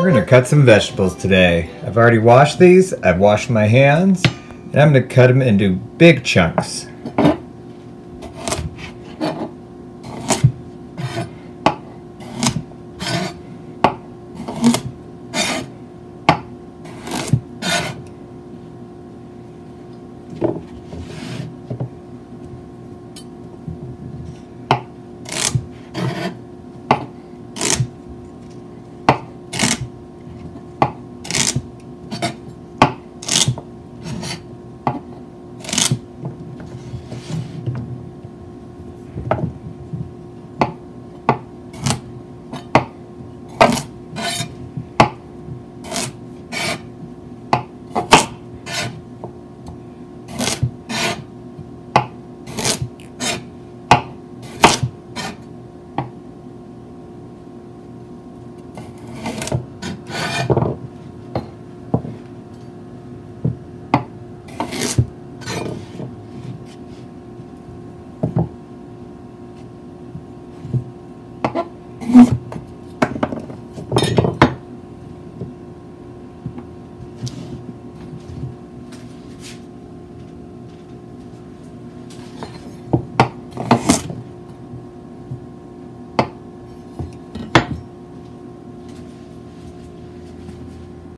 We're going to cut some vegetables today. I've already washed these, I've washed my hands, and I'm going to cut them into big chunks.